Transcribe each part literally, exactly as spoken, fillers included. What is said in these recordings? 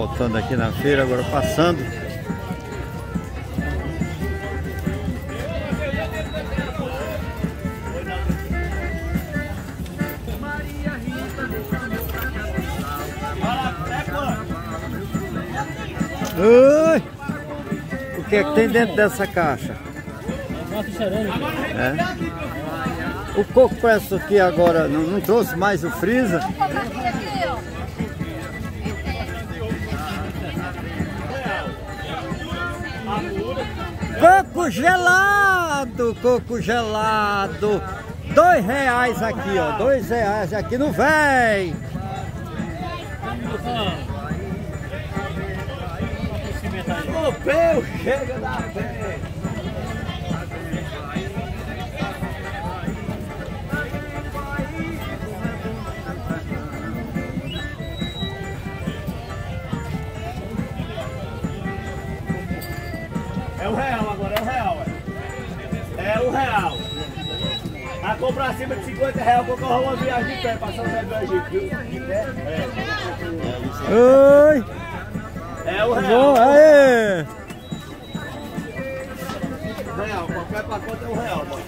voltando aqui na feira, agora passando. Oi! O que é que tem dentro dessa caixa? É. O coco preço aqui agora não, não trouxe mais o freezer? Coco gelado, coco gelado, dois reais aqui, ó, dois reais aqui no véi. O pé chega da pé. É o real agora, é o real. É o real. A comprar acima de cinquenta reais, vou correr uma viagem de pé, passar um pé do Egito, viu? De pé? É. Oi! É o real. Bom, aê! Real, qualquer pacote é o real, mano.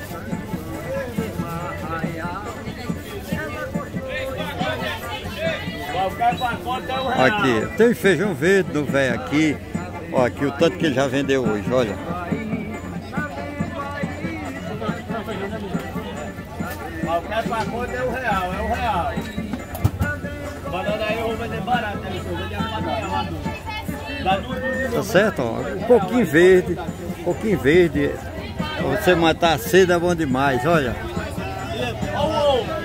Qualquer pacote é o real. Aqui, tem feijão verde no velho aqui. Ó, aqui o tanto que ele já vendeu hoje, olha. Qualquer pacote é o real, é o real. Banana aí eu vou vender barato, né? Eu vou vender a patinha madura. Dá duas dúzias. Tá certo, ó. Um pouquinho verde, um pouquinho verde. Pra você matar a sede é bom demais, olha. Olha o ovo.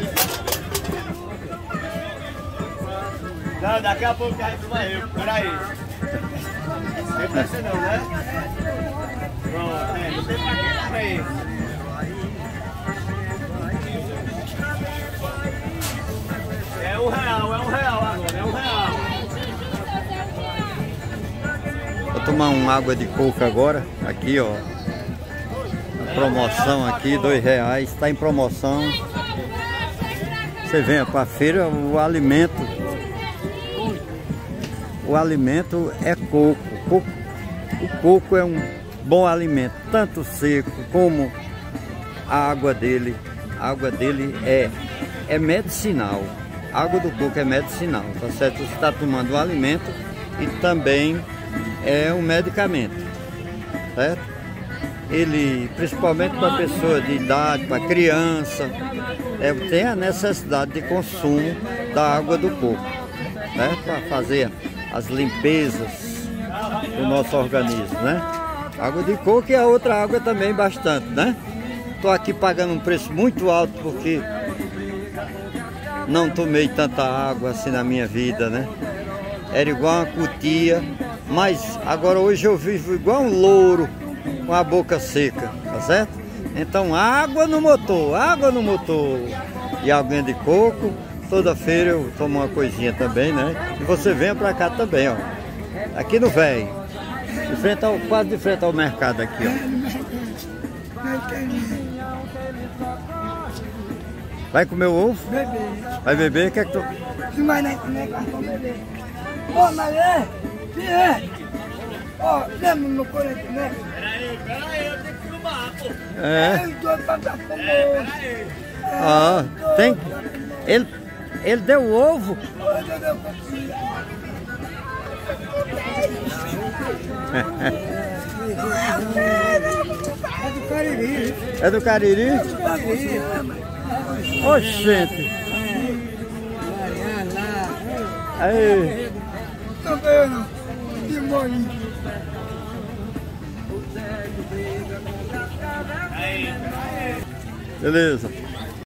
Não, daqui a pouco a gente vai eu, peraí. Não tem pressa não, né? Pronto, é, não tem pra quem pra isso. É um real, é um real agora, é um real. Vou tomar uma água de coco agora, aqui ó. Promoção aqui, dois reais, está em promoção. Você venha para a feira, o alimento, o alimento é coco. coco. O coco é um bom alimento, tanto seco como a água dele. A água dele é, é medicinal. A água do coco é medicinal, tá certo? Você está tomando um alimento e também é um medicamento, certo? Ele, principalmente para pessoa de idade, para criança, é, tem a necessidade de consumo da água do coco, certo? Para fazer as limpezas do nosso organismo, né? Água de coco e a outra água também bastante, né? Estou aqui pagando um preço muito alto porque não tomei tanta água assim na minha vida, né? Era igual uma cutia, mas agora hoje eu vivo igual um louro com a boca seca, tá certo? Então água no motor, água no motor e aguinha de coco. Toda feira eu tomo uma coisinha também, né? E você venha pra cá também, ó. Aqui no véio, de frente ao, quase de frente ao mercado aqui, ó. Vai comer o ovo? Beber. Vai beber? O que é que tu... Não vai nem comer cartão beber. Ô, mas é? Que é? Ó, lembra no corante, né? Peraí, peraí, eu tenho que filmar, pô. É. Eu tô pra dar famoso. Peraí. Ó, tem... Ele, ele deu o ovo? É do Cariri. É do Cariri? Cariri. Oxente! Aí! Tô vendo? De moinho. Beleza.